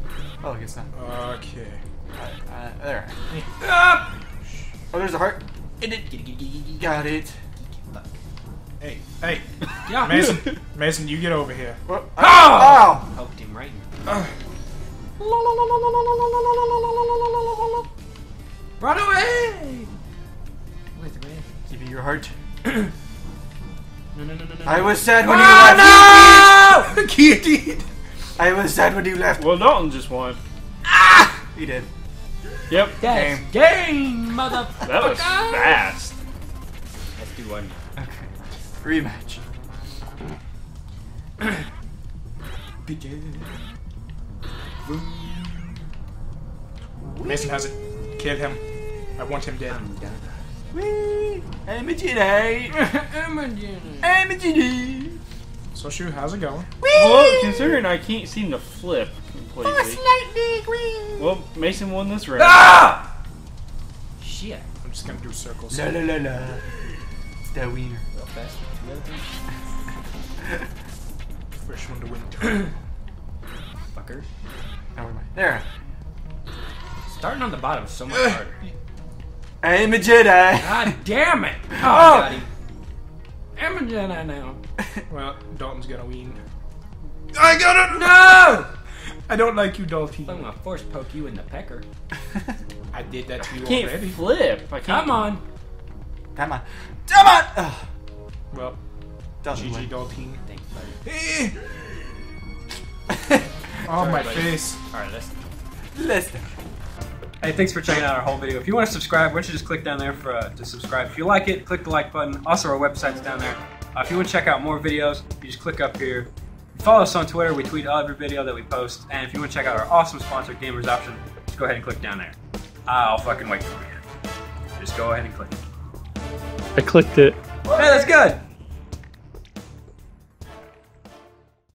Oh, I guess not. Okay. There. Oh, there's a heart. Got it. Hey, hey. Yeah. Mason, you get over here. What? Oh! Ow! Poked him right. Run away! Where's the man? Give me your heart. No. I was sad when you left. No! Guillotine! I was sad when you left. Well, Dalton just won. He did. Yep. That's game, motherfucker! That was fast. Let's do one. Okay. Rematch. Mason has it. Kill him. I want him dead. Whee! I'm a Jedi. I'm a Jedi. So, Shu, how's it going? Well, considering I can't seem to flip completely. Lightning green. Well, Mason won this round. Ah! Shit. I'm just gonna do circles. La la la la. It's the wiener. Real fast. Two other things. First one to win. Fucker. Oh, where am I? There. Starting on the bottom is so much harder. I'm a Jedi. God damn it! Oh, I got him. I'm a Jedi now. Well, Dalton's gonna win. I got it! No! I don't like you, Dalton. I'm gonna force poke you in the pecker. I did that to you Can't already. flip. I can't. Come on. Come on. Come on. Ugh. Well, Doesn't GG, win. Dalton. Thanks, buddy. Oh, Sorry, my buddy. face. Alright, let's. Listen. Hey, thanks for checking out our whole video. If you want to subscribe, why don't you just click down there to subscribe. If you like it, click the like button. Also, our website's down there. If you want to check out more videos, you just click up here. Follow us on Twitter. We tweet every video that we post. And if you want to check out our awesome sponsor, Gamers Option, just go ahead and click down there. I'll fucking wait for you. Just go ahead and click it. I clicked it. Hey, that's good.